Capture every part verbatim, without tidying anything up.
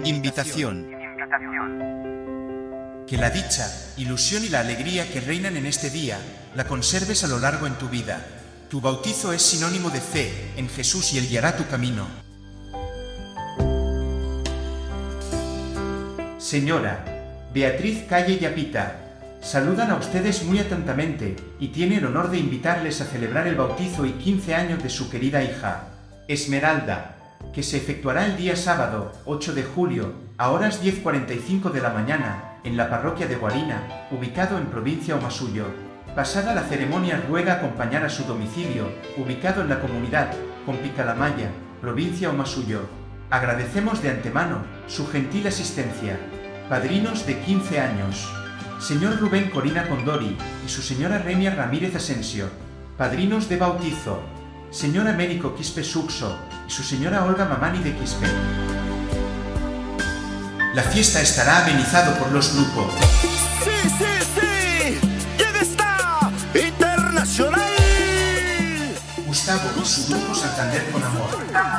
Invitación. Que la dicha, ilusión y la alegría que reinan en este día, la conserves a lo largo en tu vida. Tu bautizo es sinónimo de fe en Jesús y Él guiará tu camino. Señora Beatriz Calle Yapita, saludan a ustedes muy atentamente y tiene el honor de invitarles a celebrar el bautizo y quince años de su querida hija, Esmeralda, que se efectuará el día sábado, ocho de julio, a horas diez cuarenta y cinco de la mañana, en la parroquia de Guarina, ubicado en provincia Omasuyo. Pasada la ceremonia ruega acompañar a su domicilio, ubicado en la comunidad Compicalamaya, provincia Omasuyo. Agradecemos de antemano su gentil asistencia. Padrinos de quince años: señor Rubén Corina Condori y su señora Remia Ramírez Asensio. Padrinos de bautizo: señor Américo Quispe Suxo y su señora Olga Mamani de Quispe. La fiesta estará amenizado por los grupos. Sí, sí, sí, llega esta internacional. Gustavo y su grupo Santander con Amor.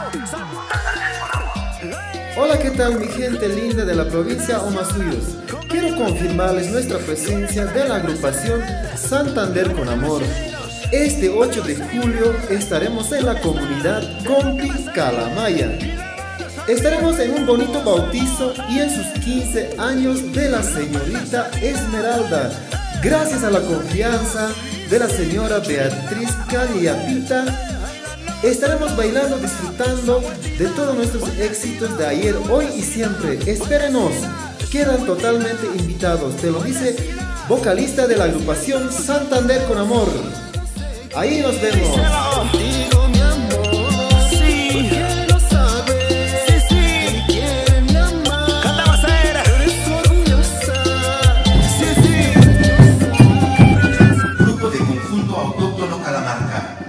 Hola, ¿qué tal mi gente linda de la provincia Omasuyos? Quiero confirmarles nuestra presencia de la agrupación Santander con Amor. Este ocho de julio estaremos en la comunidad Compicalamaya. Estaremos en un bonito bautizo y en sus quince años de la señorita Esmeralda. Gracias a la confianza de la señora Beatriz Calle Yapita, estaremos bailando, disfrutando de todos nuestros éxitos de ayer, hoy y siempre. Espérenos, quedan totalmente invitados. Te lo dice vocalista de la agrupación Santander con Amor. Ahí nos vemos. Contigo, mi amor, sí, quiero saber, sí, sí, me quiere mi amor. Canta Macera, eres orgullosa, sí, sí. Grupo de Conjunto Autóctono Calamarca.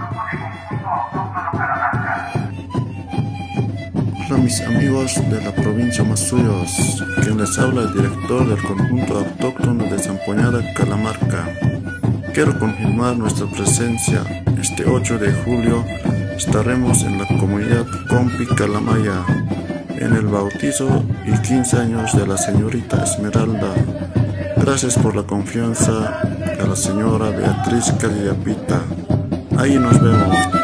Hola mis amigos de la provincia Omasuyos, quien les habla el director del conjunto autóctono de Zampoñada, Calamarca. Quiero confirmar nuestra presencia. Este ocho de julio estaremos en la comunidad Compicalamaya en el bautizo y quince años de la señorita Esmeralda. Gracias por la confianza de la señora Beatriz Calle Yapita. Ahí nos vemos.